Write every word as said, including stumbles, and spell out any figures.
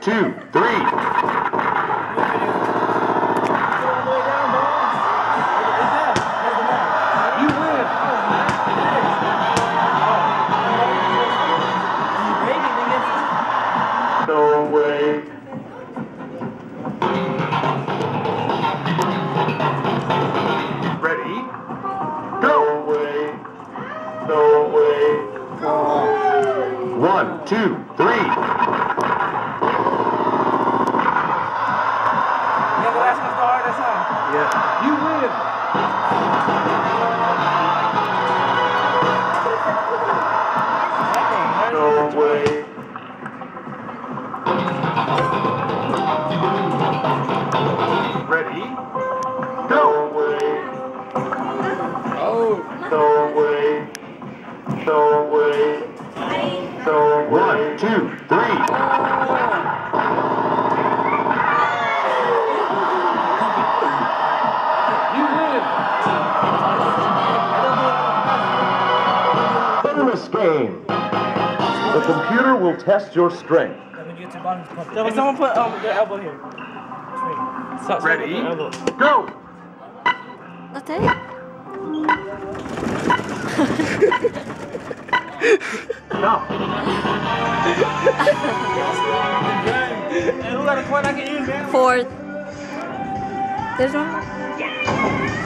two, three. You win. No way. Ready? Go! No way. No way. One, two, three. Yeah, the last one's the hardest, huh? Yeah. You win. No way. Ready? Go! No way. Oh. No way. No way. No way. One, two, three. You win. Bonus game. The computer will test your strength. Hey, someone put um, their elbow here. So, Ready? elbow. Go! That's it? Stop. Hey, who got a coin I can use, man? Fourth. There's one more.